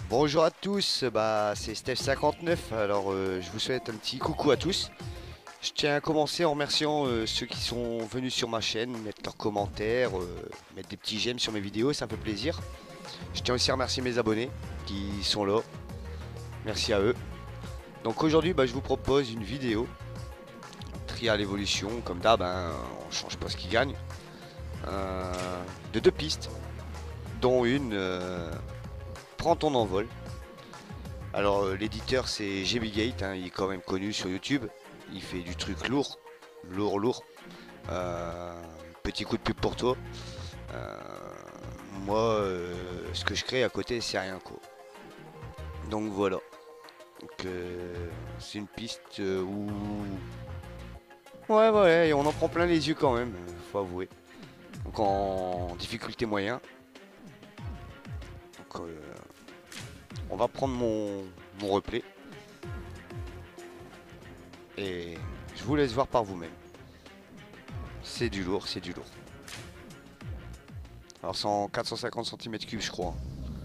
Bonjour à tous, c'est Steph59. Alors je vous souhaite un petit coucou à tous. Je tiens à commencer en remerciant ceux qui sont venus sur ma chaîne, mettre leurs commentaires, mettre des petits j'aime sur mes vidéos, ça me fait plaisir. Je tiens aussi à remercier mes abonnés qui sont là. Merci à eux. Donc aujourd'hui je vous propose une vidéo Trial Evolution, comme d'hab, hein, on change pas ce qui gagne. Euh, de deux pistes, dont une Prends ton envol. Alors l'éditeur c'est GBGate, hein, il est quand même connu sur YouTube. Il fait du truc lourd, lourd. Petit coup de pub pour toi. Euh, Moi, ce que je crée à côté, c'est rien quoi. Donc voilà. Donc c'est une piste où ouais, et on en prend plein les yeux quand même, faut avouer. Donc en difficulté moyen. Donc on va prendre mon replay. Et je vous laisse voir par vous-même. C'est du lourd, c'est du lourd. Alors c'est en 450 cm3 je crois.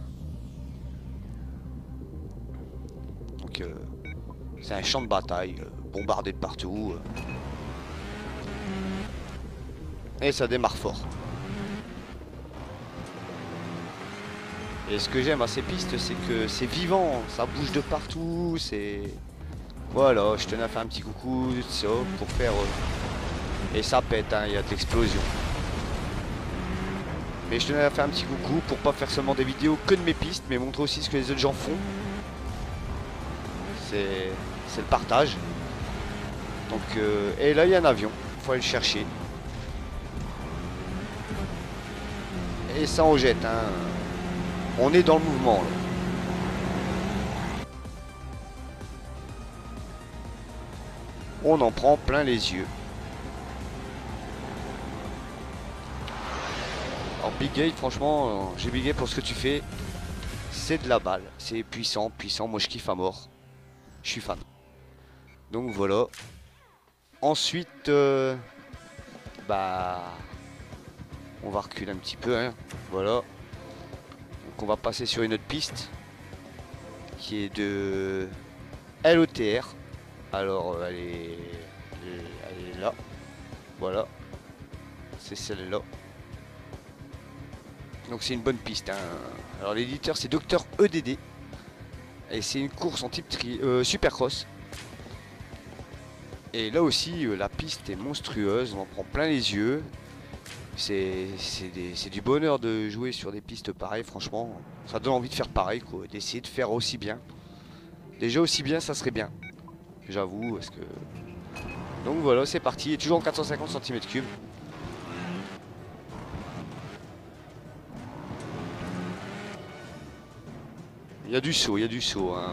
Donc c'est un champ de bataille, bombardé de partout. Et ça démarre fort. Et ce que j'aime à ces pistes, c'est que c'est vivant, ça bouge de partout, c'est... Voilà, je tenais à faire un petit coucou, ça, pour faire... Et ça pète, hein, il y a de l'explosion. Mais je tenais à faire un petit coucou pour pas faire seulement des vidéos que de mes pistes, mais montrer aussi ce que les autres gens font. C'est le partage. Donc, et là il y a un avion, faut aller le chercher. Et ça on jette, hein. On est dans le mouvement là. On en prend plein les yeux. Alors Big Gate, franchement, j'ai Big Gate pour ce que tu fais. C'est de la balle, c'est puissant. Moi je kiffe à mort. Je suis fan. Donc voilà. Ensuite, on va reculer un petit peu, hein. Voilà. Donc on va passer sur une autre piste qui est de LOTR. Alors elle est là. Voilà. C'est celle-là. Donc c'est une bonne piste, hein. Alors l'éditeur c'est Docteur EDD. Et c'est une course en type Supercross. Et là aussi la piste est monstrueuse, on en prend plein les yeux. C'est du bonheur de jouer sur des pistes pareilles, franchement. Ça donne envie de faire pareil, quoi, d'essayer de faire aussi bien. Déjà aussi bien, ça serait bien. J'avoue, parce que... Donc voilà, c'est parti, et toujours en 450 cm3. Il y a du saut, hein.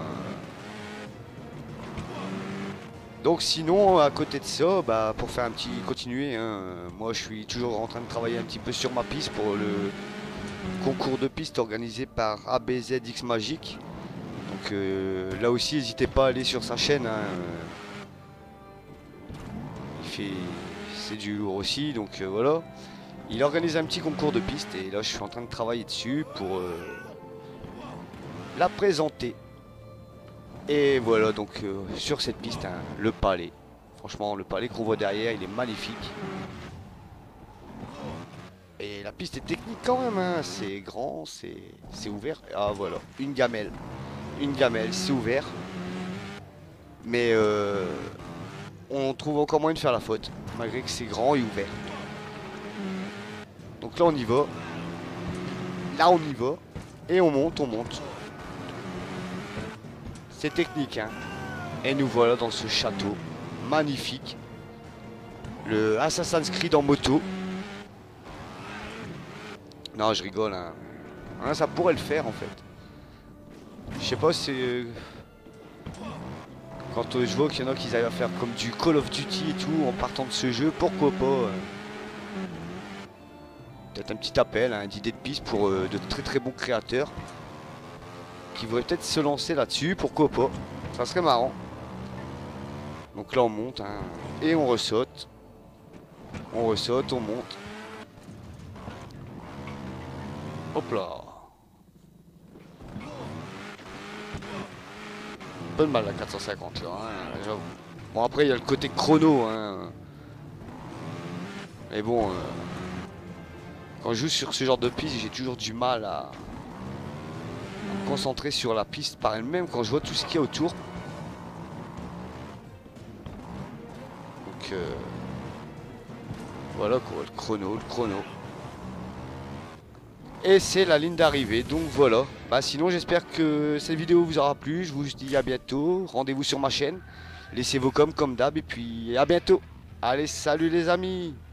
Donc sinon, à côté de ça, pour faire un petit continuer, hein, moi je suis toujours en train de travailler un petit peu sur ma piste pour le concours de piste organisé par ABZX Magic. Donc là aussi, n'hésitez pas à aller sur sa chaîne, hein. C'est du lourd aussi, donc voilà. Il organise un petit concours de piste et là je suis en train de travailler dessus pour la présenter. Et voilà, donc sur cette piste, hein, le palais. Franchement, le palais qu'on voit derrière, il est magnifique. Et la piste est technique quand même, hein. C'est grand, c'est ouvert. Ah voilà, une gamelle. Une gamelle, c'est ouvert. Mais on trouve encore moyen de faire la faute, malgré que c'est grand et ouvert. Donc là on y va. Là on y va. Et on monte. C'est technique, hein. Et nous voilà dans ce château magnifique. Le Assassin's Creed en moto. Non, je rigole, hein. Hein, ça pourrait le faire en fait. Je sais pas, c'est... Quand je vois qu'il y en a qui arrivent à faire comme du Call of Duty et tout en partant de ce jeu, pourquoi pas. Peut-être un petit appel, hein, d'idées de piste pour de très bons créateurs qui voudraient peut-être se lancer là-dessus, pourquoi pas. Ça serait marrant. Donc là on monte, hein, et on ressaute. On monte. Hop là. peu de mal la 450 là, hein, j'avoue. Bon après il y a le côté chrono, hein. Mais bon, quand je joue sur ce genre de piste, j'ai toujours du mal à me concentrer sur la piste par elle-même quand je vois tout ce qu'il y a autour. Donc voilà quoi, le chrono. Et c'est la ligne d'arrivée, donc voilà. Bah sinon j'espère que cette vidéo vous aura plu, je vous dis à bientôt, rendez-vous sur ma chaîne, laissez vos coms comme d'hab et puis à bientôt. Allez, salut les amis!